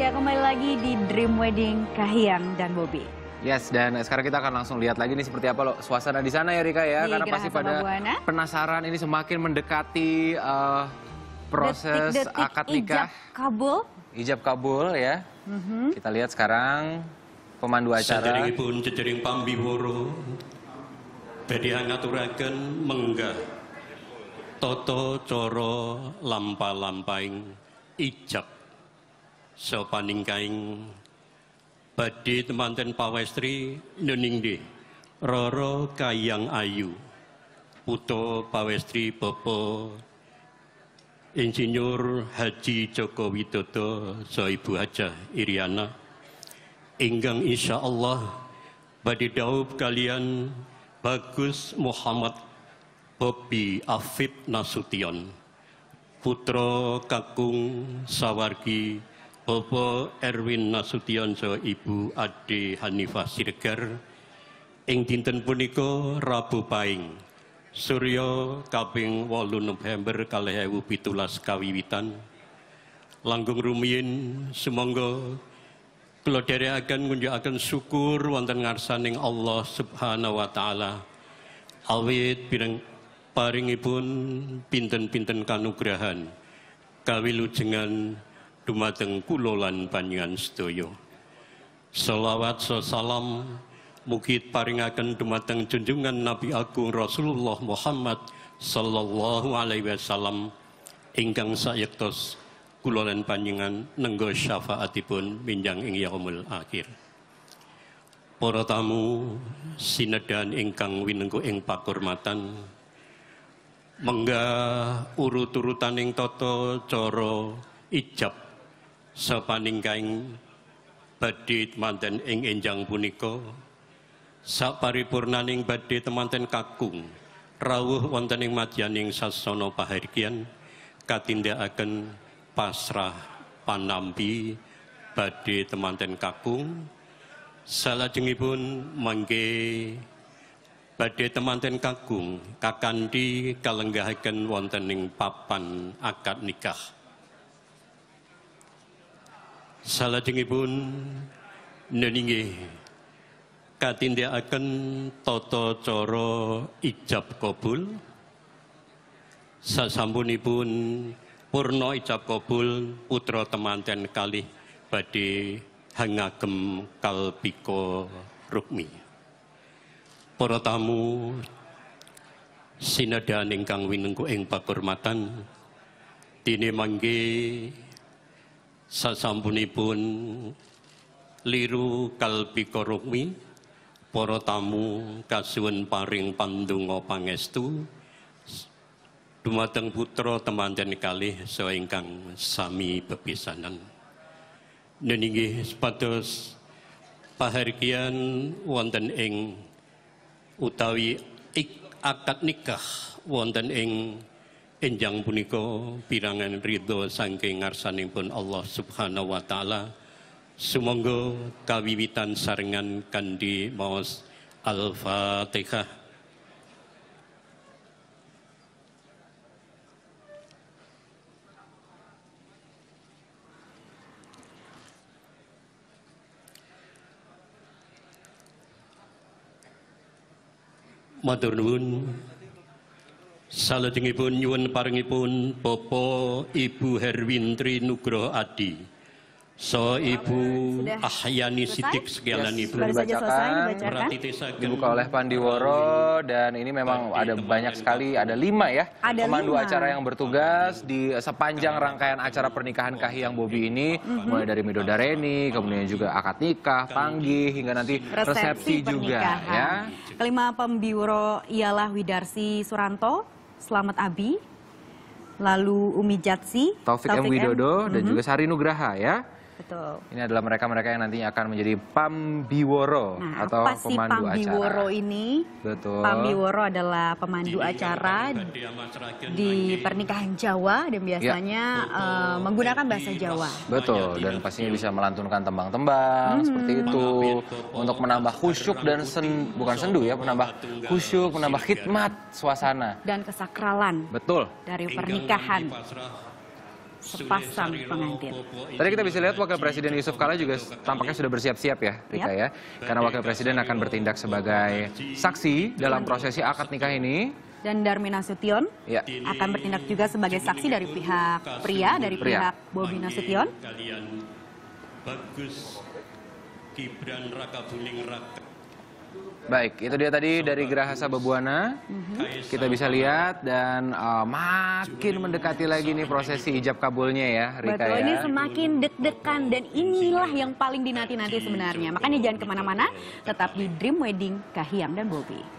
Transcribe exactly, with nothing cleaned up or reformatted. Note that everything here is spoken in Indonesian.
Ya, kembali lagi di Dream Wedding Kahiyang dan Bobi. Yes, dan sekarang kita akan langsung lihat lagi nih seperti apa loh suasana di sana ya Rika ya. Di Karena Geraha pasti pada Sababwana. penasaran ini semakin mendekati uh, proses Detik-detik akad nikah. ijab kabul. Ijab kabul ya. Mm-hmm. Kita lihat sekarang pemandu acara. Saderengipun jejering pambiworo badhe ngaturaken menggah tata cara lampa-lampaing ijab sapaningkaing badhe temanten pawestri neningde Roro Kahiyang Ayu putra pawestri Bapak Insinyur Haji Joko Widodo saha Ibu Hajah Iriana ingkang insyaallah badhe dhaup kalian Bagus Muhammad Bobi Afif Nasution putra kakung sawargi Bapak Erwin Nasution saha Ibu Ade Hanifah Siregar ing dinten punika Rabu Pahing Surya kaping wolu November kalih ewu pitulas kawiwitan langkung rumiyin sumangga kula dherekaken ngunjukaken syukur wonten ngarsaning Allah Subhanahu wa taala awit pireng paringipun pinten-pinten kanugrahan kawilujengan dumateng kula lan panjenengan sedaya. Shalawat salam mugi paringaken dumateng junjungan Nabi Agung Rasulullah Muhammad sallallahu alaihi wasallam ingkang sayektos kula lan panjenengan nenggo syafaatipun minjang ing yaumul akhir. Para tamu sinedan ingkang winengku ing pakurmatan menggah urut-urutaning tata cara ijab sapaningkaing badhe temanten ing enjang punika saparipurnaning badhe temanten kakung rawuh wonten ing madyaning sasana pahargyan katindakaken pasrah panampi badhe temanten kakung salajengipun mangke badhe temanten kakung kakanthi kalenggahaken wonten ing papan akad nikah. Salajengipun neningih katindakaken tata cara ijab kabul. Sasampunipun purna ijab kabul putra temanten kalih badhe hangagem kalpika rukmi. Para tamu sinedan ingkang winengku ing pakurmatan dene mangke sasampunipun liru kalpika rukmi para tamu kasuwun paring pandonga pangestu dumateng putra temanten kalih saha ingkang sami bepisanan. Nenggih supados pahargyan wonten ing utawi ik akad nikah wonten ing enjang punika pirangan ridho saking ngarsanipun Allah Subhanahu wa taala. Sumangga kawiwitan sarengan kanthi maos Al-Fatihah. Matur nuwun. Salajengipun nyuwun paringipun Bapak Ibu Herwintri Nugroho Adi so Ibu Ahyani Sidik sekian Ibu Baru saja selesai dibacakan. Dibuka oleh Pandiworo dan ini memang ada banyak sekali, ada lima ya Ada pemandu lima. acara yang bertugas di sepanjang rangkaian acara pernikahan Kahiyang Bobi ini, Mm-hmm. mulai dari midodareni, kemudian juga akad nikah, panggih hingga nanti resepsi, juga ya. Kelima pembiworo ialah Widarsi Suranto, Slamet Abi, lalu Umi Jatsi, Taufik M. Widodo dan Mhm. juga Sari Nugraha ya. Betul. Ini adalah mereka-mereka yang nantinya akan menjadi pambiworo Nah, atau apa sih pemandu pambiworo acara. ini? Betul. Pambiworo adalah pemandu acara di pernikahan Jawa dan biasanya eh, menggunakan bahasa Jawa. Betul, dan pastinya bisa melantunkan tembang-tembang Hmm. seperti itu untuk menambah khusyuk dan sen, bukan sendu ya, menambah khusyuk, menambah khidmat suasana. Dan kesakralan Betul. dari pernikahan. sepasang pengantin. Tadi kita bisa lihat Wakil Presiden Yusuf Kala juga tampaknya sudah bersiap-siap ya, Rika ya. Karena Wakil Presiden akan bertindak sebagai saksi dalam prosesi akad nikah ini. Dan Darmin Nasution ya. akan bertindak juga sebagai saksi dari pihak pria, dari pria. pihak Bobi Nasution. Bagus Gibran Raka Buming Raka. Baik, itu dia tadi dari Gerahasa Bebuana. Mm-hmm. Kita bisa lihat dan uh, makin mendekati lagi nih prosesi ijab kabulnya ya, Rika. Betul, ya. ini semakin deg-degan dan inilah yang paling dinanti-nanti sebenarnya. Makanya jangan kemana-mana, tetap di Dream Wedding Kahiyang dan Bobi.